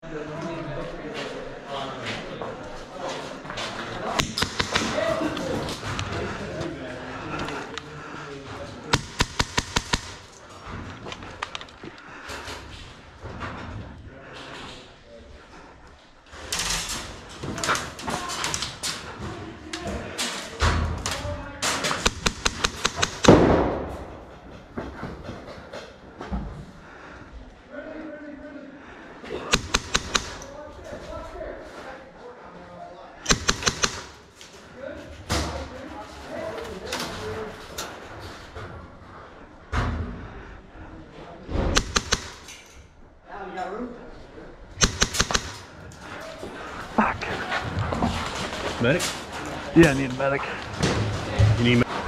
Fuck. Medic? Yeah, I need a medic. You need medic?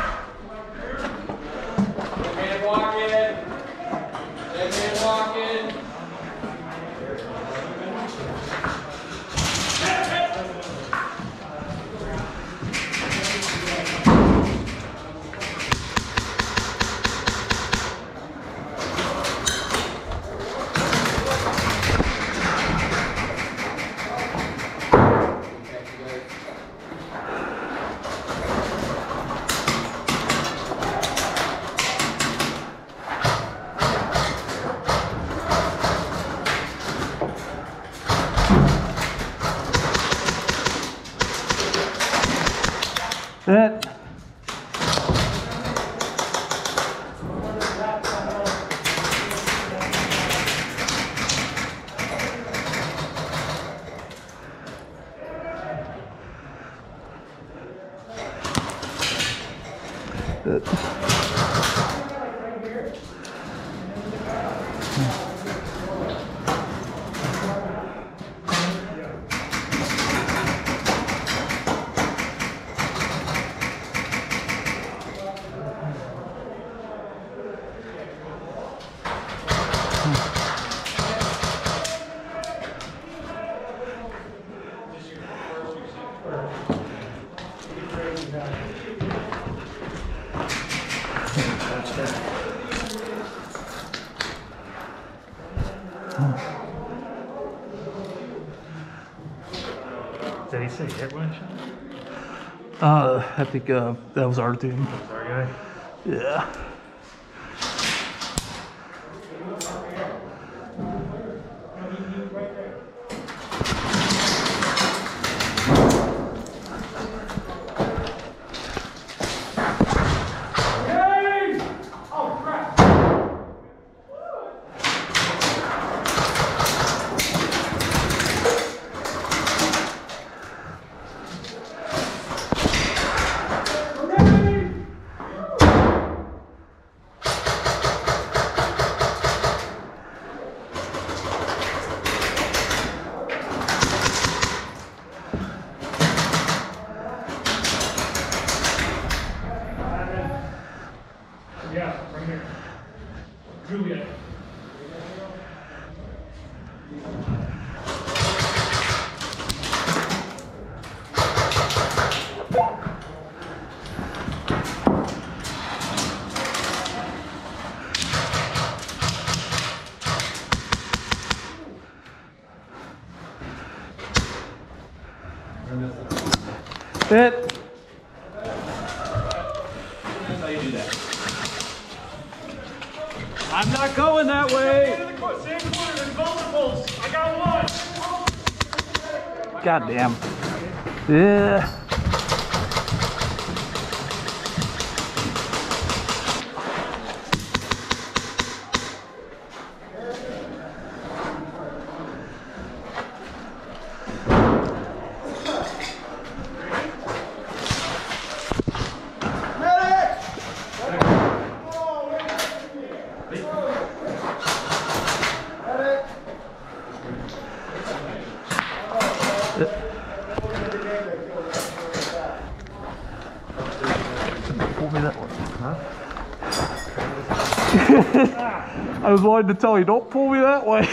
Man walking. Dead man walking. That. Did he say hit one shot? I think that was our team. Our guy? Yeah. Yeah, right here. Juliet. Hit. That's how you do that. I'm not going that way. Same corner, there's multiples. I got one. God damn. Yeah. Pull me that way. Huh? I was wanting to tell you, don't pull me that way.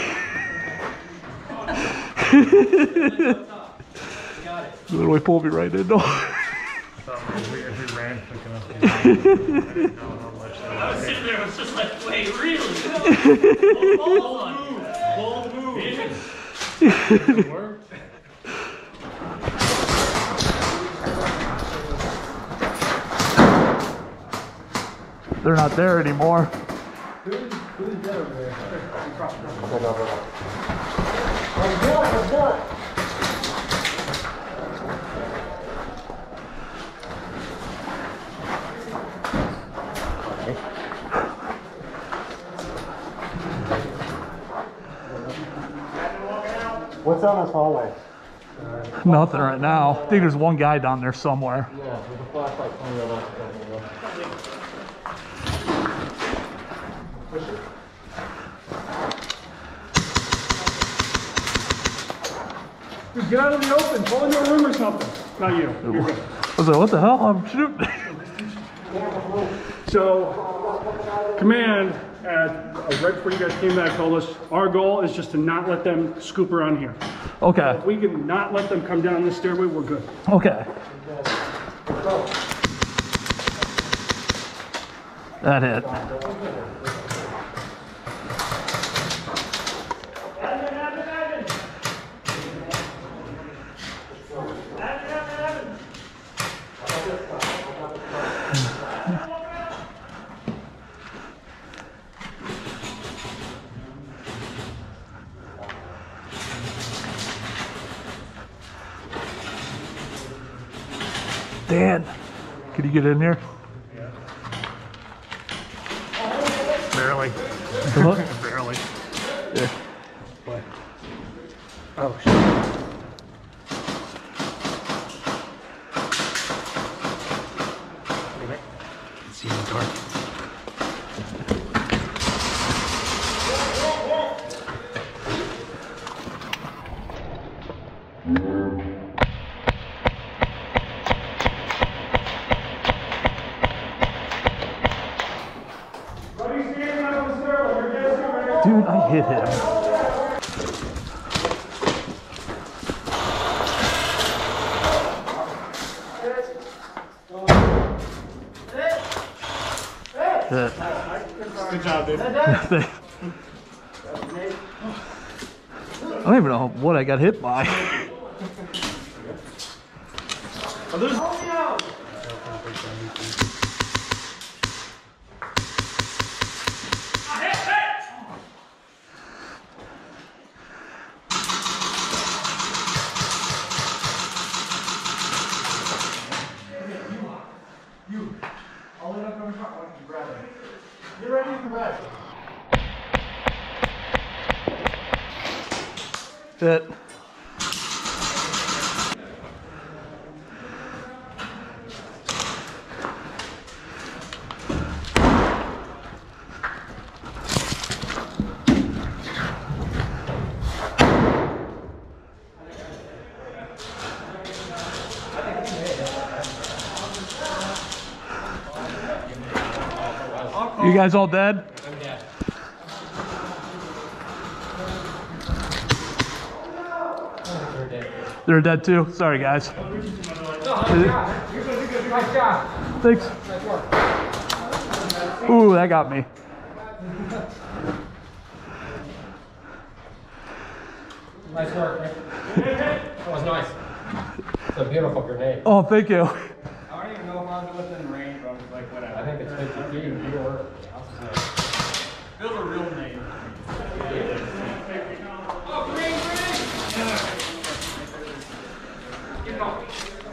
Literally pulled me right in. No. If we ran quick enough, I didn't know how much that I was was. sitting there, I was just like, wait, really? Bold move. Bold move. It worked. They're not there anymore. Who's dead over there? What's down this hallway? Nothing right now. I think there's one guy down there somewhere. Yeah, with a flashlight pointing at us. Dude, get out of the open. Fall into a room or something. Not you. You're good. I was like, what the hell? I'm shooting. So, command, right before you guys came back, told us our goal is just to not let them scoop around here. Okay. If we can not let them come down this stairway, we're good. Okay. That hit. Dan, can you get in here? Barely. What? Barely. Yeah. Oh, shit. See in the dark. Dude, I hit him. Good job, dude. I don't even know what I got hit by. Get ready to come back. Hit. You guys all dead? They're dead too. Sorry, guys. Thanks. Ooh, that got me. Nice work, Rick. That was nice. It's a beautiful grenade. Oh, thank you. I don't even know if I was within range, but I was like, whatever. I think it's 50 feet. You were. Feels a real name. Oh, green, green! Get going.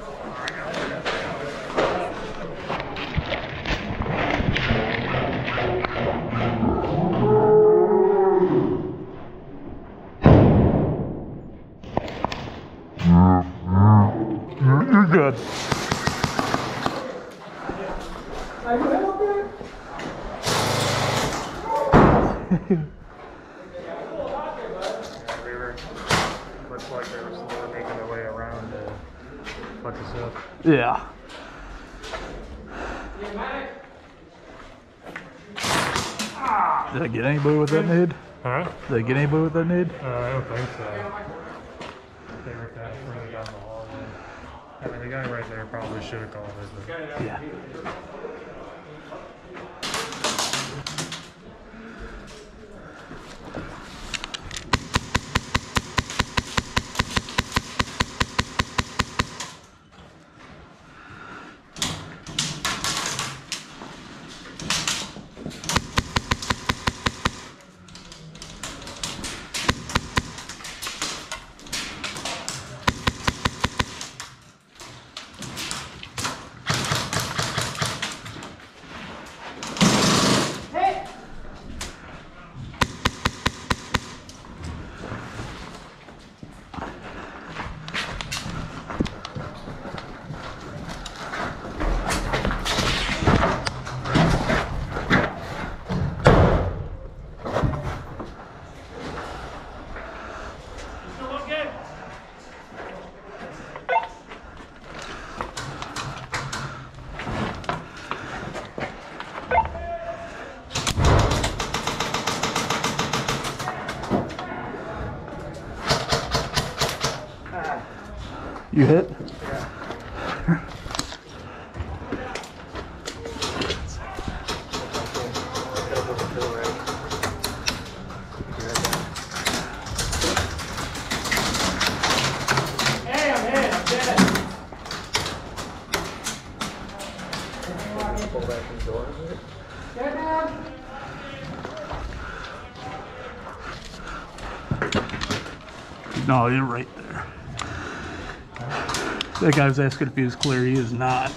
You're good. We were, looks like they were slowly making their way around to fuck us up. Yeah. Did I get anybody with that nade? Huh? Did I get anybody with that nade? I don't think so. They were kind of further down the hallway. I mean, the guy right there probably should have called it, but Yeah. You hit? Hey, I'm hit. I'm dead. Pull back the door a bit. No, you're right there. That guy was asking if he was clear. He is not.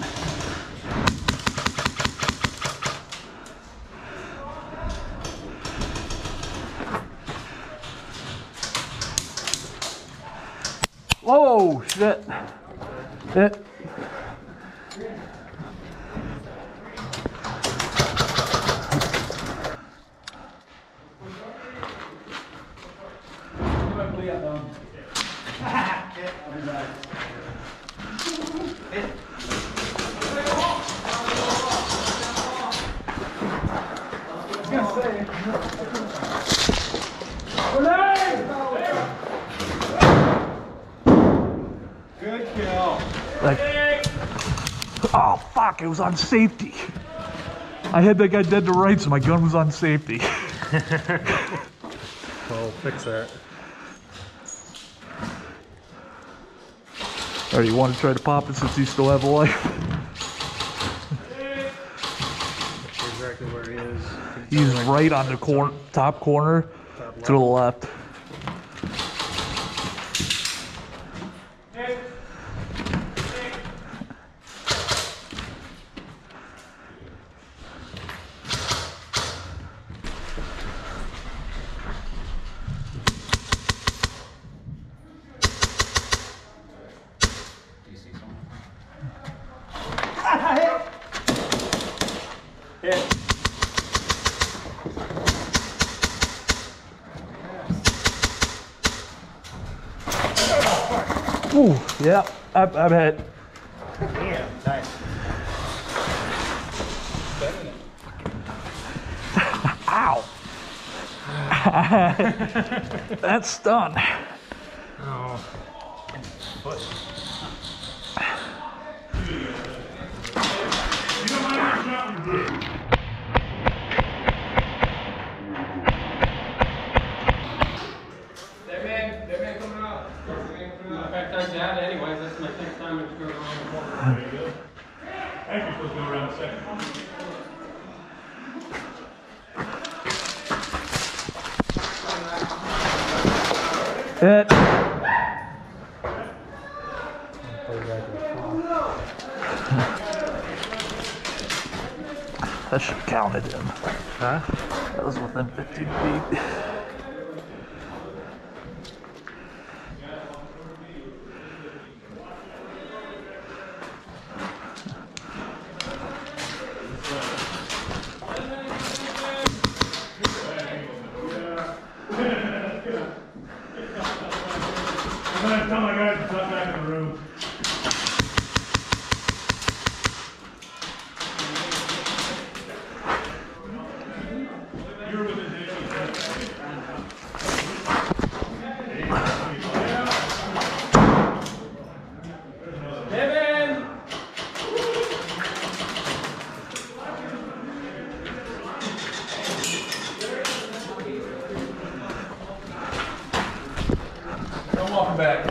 Whoa, shit. Hit. Good kill. Like, oh fuck, it was on safety. I had that guy dead to right, so my gun was on safety. I'll fix that. Alright, you want to try to pop it since you still have a life? Exactly where he is. He's right on the top corner to the left. Ooh, yeah, I've hit. Yeah, nice. Ow! That's done. Oh. That man coming out. In fact, I dad anyways. That's my 10th time it's going around the corner. Actually, supposed to go around the second. Hit. That should have counted him. Huh? That was within 15 feet. I'm gonna tell my guys to come back in the room. You're within Devin! I'm walking back.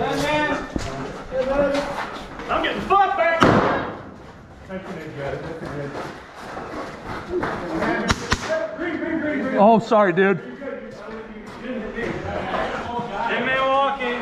I'm getting fucked back! That's good. Green. Oh, sorry, dude. In Milwaukee.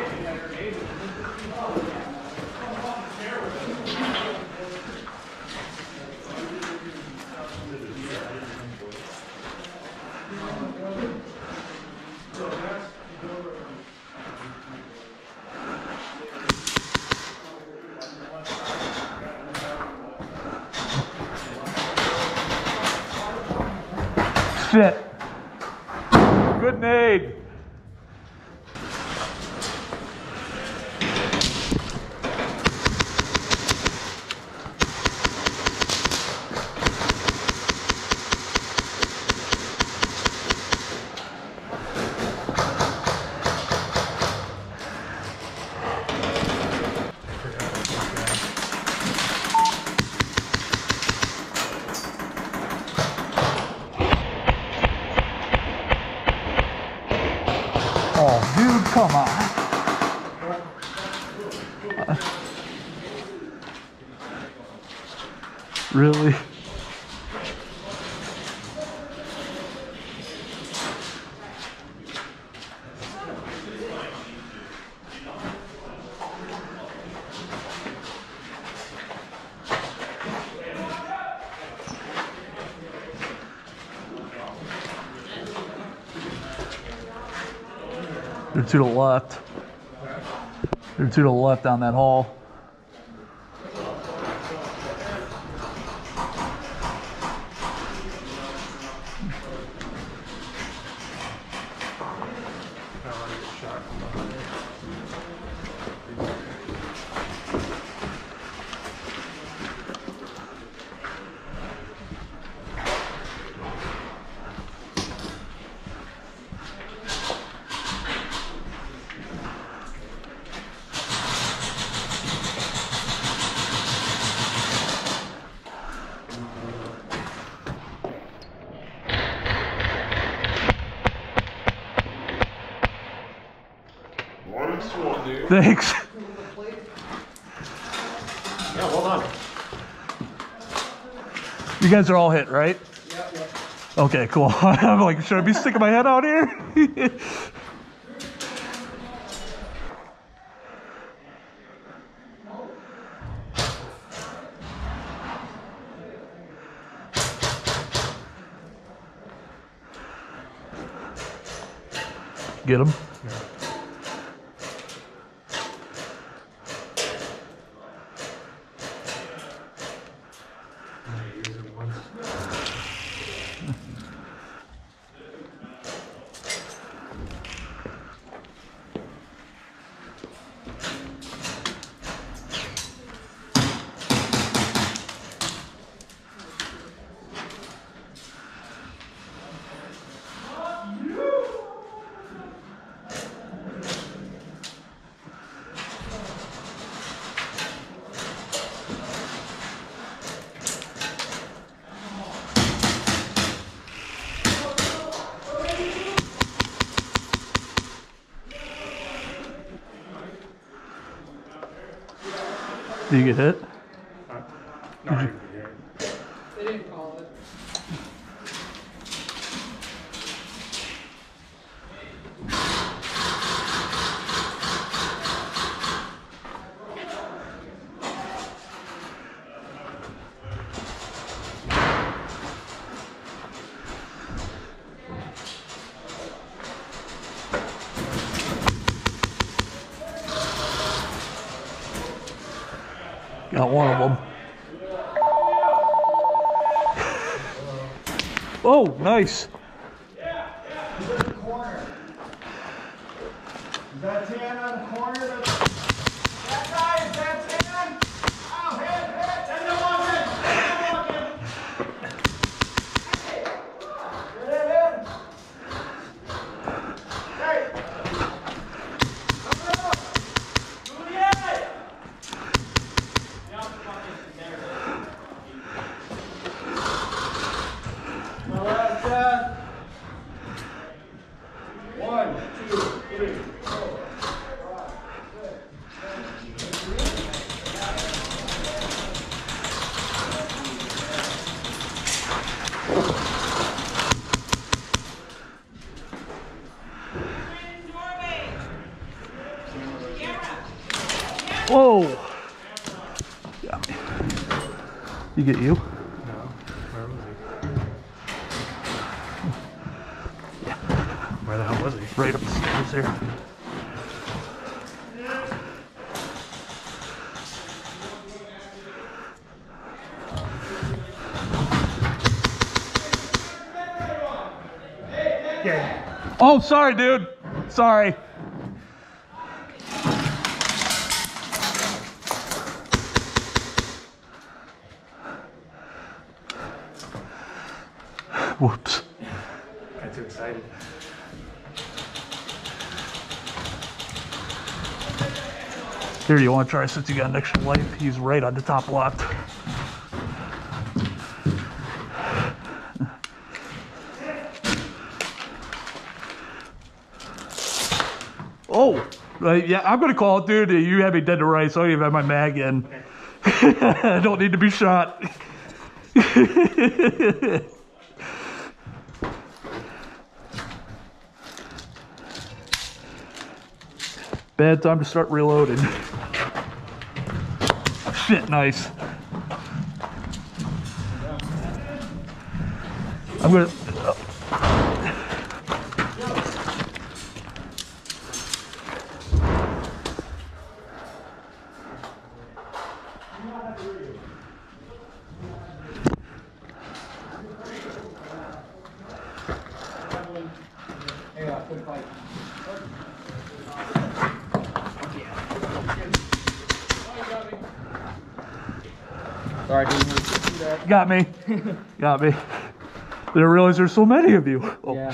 Shit. Good nade. Oh, dude, come on. Really? They're to the left. They're to the left down that hall. Thanks. Yeah, well done. You guys are all hit, right? Yep. Okay, cool. I'm like, should I be sticking my head out here? Get him. Did you get hit? They didn't call it. Got one of them. Oh, nice. Is that 10 on the corner? That guy, is that 10? Oh, hit. Send him walking. Send him walking. Hit. Hey. Come on. Juliet. My last shot. 1, 2, 3, 4. Whoa. Got me. You get you? Where was he? Where the hell was he? Right up the stairs there. Oh, sorry, dude. Sorry. Whoops. Got too excited. Here, you want to try since you got an extra life? He's right on the top left. Oh, yeah, I'm gonna call it, dude. You have me dead to rights. I don't even have my mag in. I don't need to be shot. Bad time to start reloading. Shit, nice. I'm gonna. Sorry, didn't want to see that. Got me. Got me. Didn't realize there's so many of you. Oh. Yeah.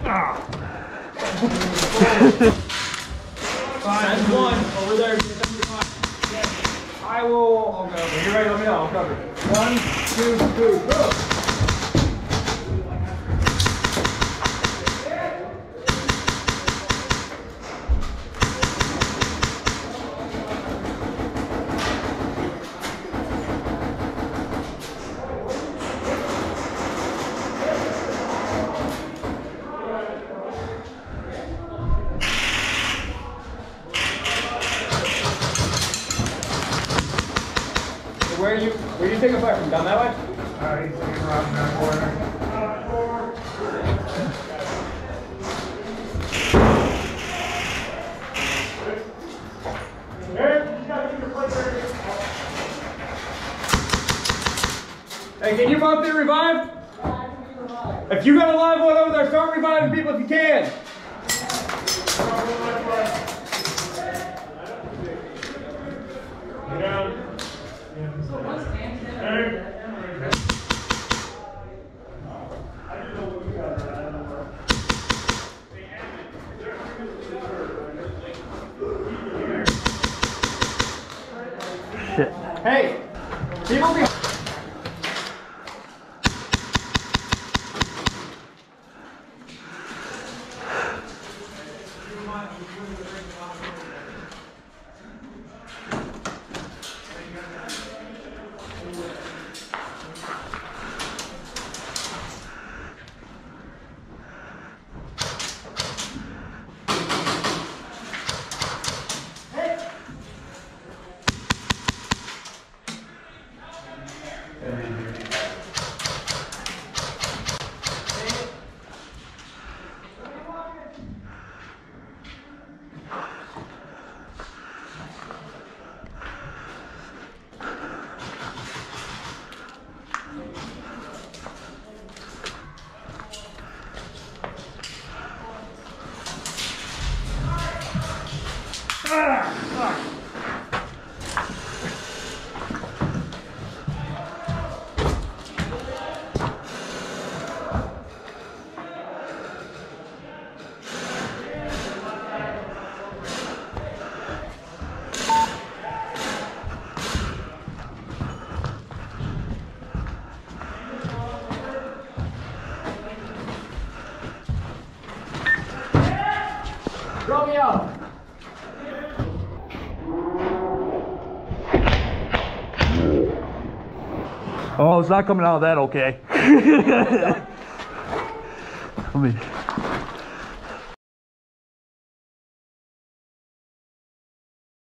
That's one over there. I will. I'll go. When you're ready, let me know. I'll cover it. 1, 2, 3, go! Where you taking fire from? Down that way? He's taking around that corner. Hey, can you both be revived? If you got a live one over there, start reviving people if you can. Shit. Hey, people be. Romeo! Oh, it's not coming out of that okay. Let me.